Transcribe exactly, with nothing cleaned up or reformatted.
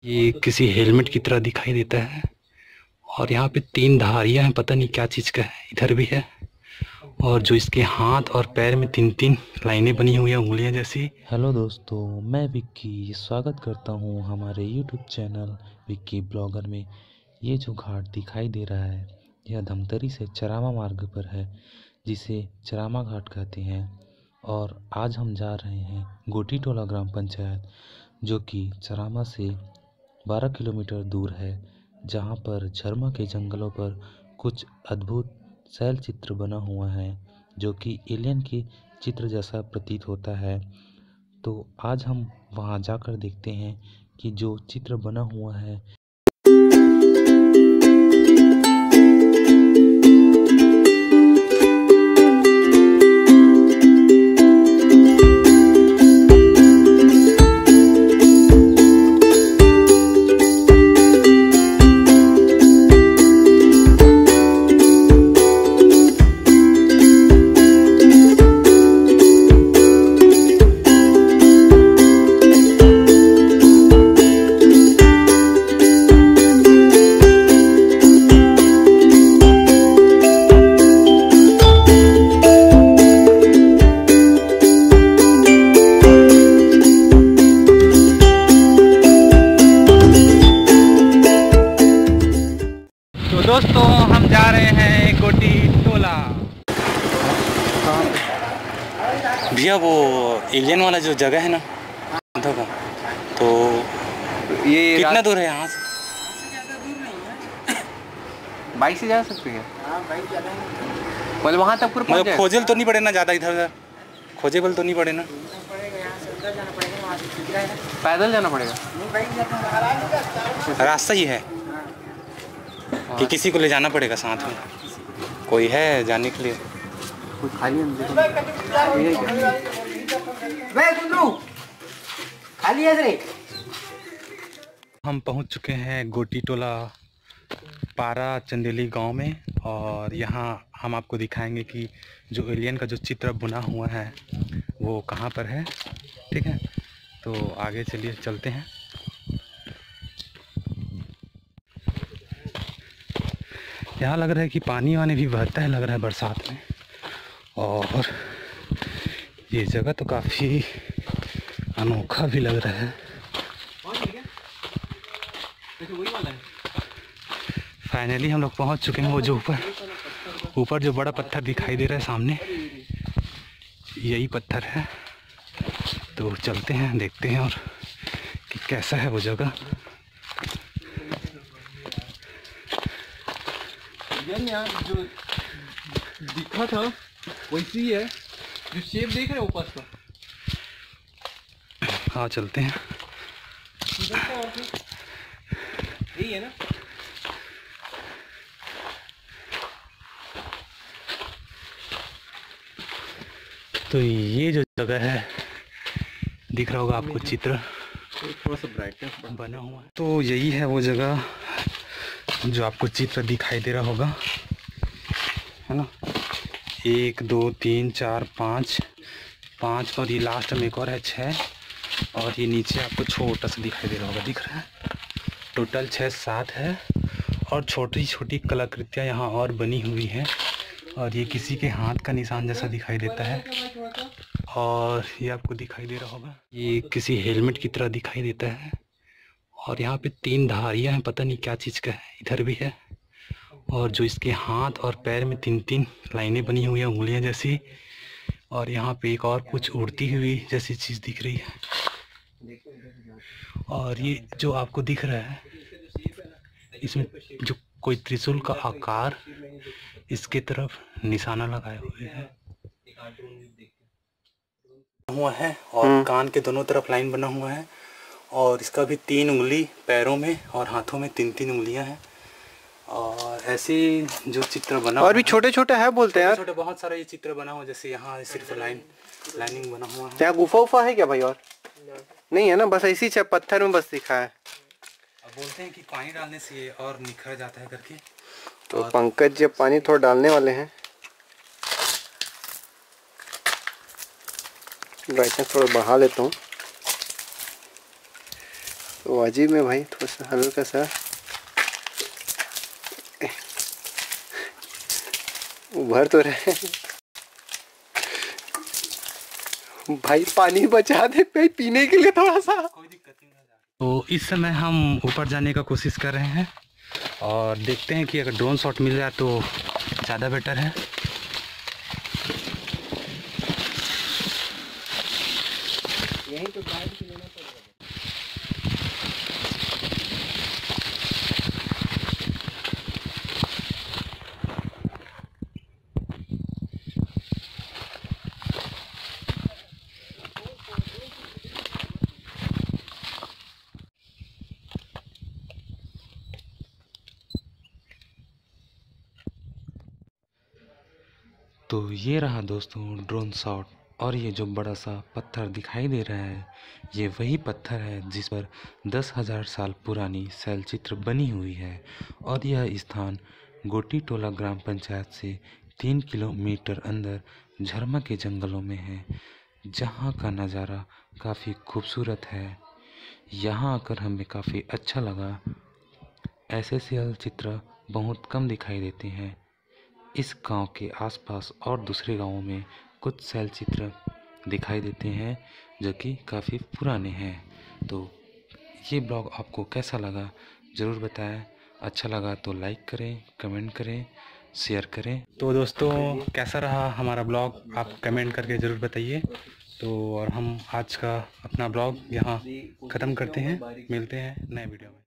ये किसी हेलमेट की तरह दिखाई देता है और यहाँ पे तीन धारियां हैं, पता नहीं क्या चीज़ का है। इधर भी है और जो इसके हाथ और पैर में तीन तीन लाइनें बनी हुई हैं उंगलियां जैसी। हेलो दोस्तों, मैं विक्की स्वागत करता हूं हमारे यूट्यूब चैनल विक्की ब्लॉगर में। ये जो घाट दिखाई दे रहा है यह धमतरी से चरामा मार्ग पर है, जिसे चरामा घाट कहते हैं। और आज हम जा रहे हैं गोटी टोला ग्राम पंचायत, जो कि चरामा से बारह किलोमीटर दूर है, जहां पर झरमा के जंगलों पर कुछ अद्भुत शैल चित्र बना हुआ है, जो कि एलियन के चित्र जैसा प्रतीत होता है। तो आज हम वहां जाकर देखते हैं कि जो चित्र बना हुआ है। तो दोस्तों हम जा रहे हैं गोटी टोला। भैया वो एलियन वाला जो जगह है ना का, तो ये कितना दूर है यहाँ से? बाइक से जा सकते हैं। मतलब वहाँ तक पूरा मतलब खोजल तो नहीं पड़े ना ज़्यादा, इधर उधर खोजेबल तो नहीं पड़े ना? पैदल जाना पड़ेगा। रास्ता ही है कि किसी को ले जाना पड़ेगा साथ में? कोई है जाने के लिए? खाली खाली हम पहुंच चुके हैं गोटी टोला पारा चंदेली गांव में, और यहाँ हम आपको दिखाएंगे कि जो एलियन का जो चित्र बुना हुआ है वो कहाँ पर है। ठीक है, तो आगे चलिए चलते हैं। यहाँ लग रहा है कि पानी वानी भी बहता है, लग रहा है बरसात में। और ये जगह तो काफ़ी अनोखा भी लग रहा है। फाइनली हम लोग पहुँच चुके हैं। वो जो ऊपर ऊपर जो बड़ा पत्थर दिखाई दे रहा है सामने, यही पत्थर है। तो चलते हैं, देखते हैं और कि कैसा है वो जगह। यार जो दिखा था वैसे ही है, जो शेप देख रहे हो ऊपर का। हाँ चलते हैं। यही है ना? तो ये जो जगह है दिख रहा होगा आपको, चित्र थोड़ा सा ब्राइटनेस बना हुआ है। तो यही है वो जगह जो आपको चित्र दिखाई दे रहा होगा, है ना? एक दो तीन चार पाँच पाँच और ये लास्ट में एक और है छः, और ये नीचे आपको छोटा सा दिखाई दे रहा होगा, दिख रहा है? टोटल छः सात है, और छोटी छोटी कलाकृतियाँ यहाँ और बनी हुई हैं, और ये किसी के हाथ का निशान जैसा दिखाई देता है। और ये आपको दिखाई दे रहा होगा, ये किसी हेलमेट की तरह दिखाई देता है। और यहाँ पे तीन धारियां हैं, पता नहीं क्या चीज़ का है। इधर भी है, और जो इसके हाथ और पैर में तीन तीन लाइनें बनी हुई हैं उंगलियां जैसी। और यहाँ पे एक और कुछ उड़ती हुई जैसी चीज़ दिख रही है। और ये जो आपको दिख रहा है, इसमें जो कोई त्रिशूल का आकार इसके तरफ निशाना लगाए हुए है हुआ है, और कान के दोनों तरफ लाइन बना हुआ है। और इसका भी तीन उंगली पैरों में और हाथों में तीन तीन उंगलियां हैं। और ऐसे जो चित्र बना और भी छोटे छोटे है बोलते हैं यार, छोटे बहुत सारा ये चित्र बना हुआ। जैसे यहाँ सिर्फ लाइन लाइनिंग बना हुआ है। क्या गुफा उफा है क्या भाई? और नहीं है ना, बस ऐसी छह पत्थर में बस दिखा है। अब बोलते हैं कि पानी डालने से और निखर जाता है करके। तो पंकज जब पानी थोड़ा डालने वाले हैं, ब्राइटनेस थोड़ा बढ़ा लेता हूँ। तो अजीब में भाई थोड़ा सा हल्का सा उभर तो रहे। भाई पानी बचा दे भाई पीने के लिए थोड़ा सा। तो इस समय हम ऊपर जाने का कोशिश कर रहे हैं और देखते हैं कि अगर ड्रोन शॉट मिल जाए तो ज़्यादा बेटर है। यहीं तो गाइड के लेना पड़ेगा। तो ये रहा दोस्तों ड्रोन शॉट। और ये जो बड़ा सा पत्थर दिखाई दे रहा है ये वही पत्थर है जिस पर दस हजार साल पुरानी शैलचित्र बनी हुई है। और यह स्थान गोटी टोला ग्राम पंचायत से तीन किलोमीटर अंदर झरमा के जंगलों में है, जहाँ का नज़ारा काफ़ी खूबसूरत है। यहाँ आकर हमें काफ़ी अच्छा लगा। ऐसे शैलचित्र बहुत कम दिखाई देते हैं। इस गांव के आसपास और दूसरे गांवों में कुछ शैलचित्र दिखाई देते हैं जो कि काफ़ी पुराने हैं। तो ये ब्लॉग आपको कैसा लगा ज़रूर बताएं। अच्छा लगा तो लाइक करें, कमेंट करें, शेयर करें। तो दोस्तों कैसा रहा हमारा ब्लॉग आप कमेंट करके ज़रूर बताइए। तो और हम आज का अपना ब्लॉग यहाँ ख़त्म करते हैं, मिलते हैं नए वीडियो में।